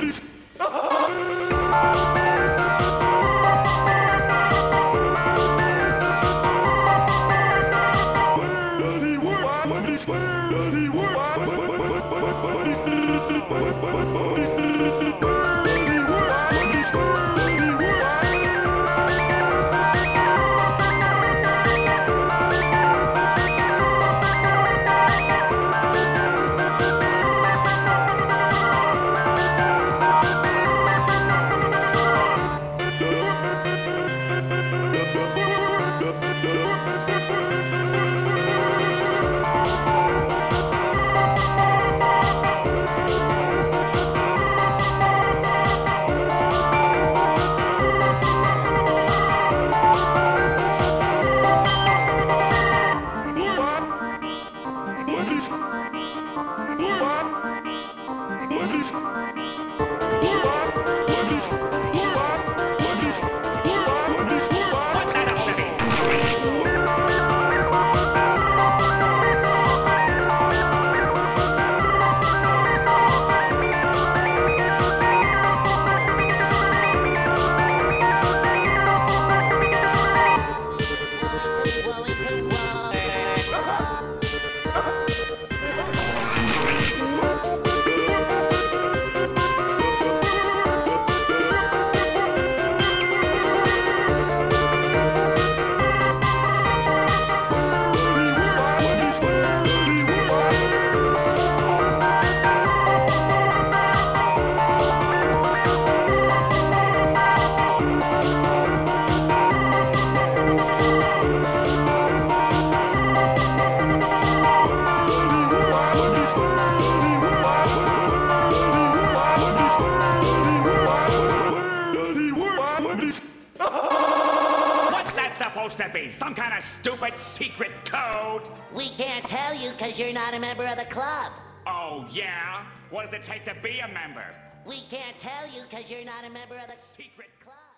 Supposed to be some kind of stupid secret code? We can't tell you because you're not a member of the club. Oh, yeah? What does it take to be a member? We can't tell you because you're not a member of the secret club.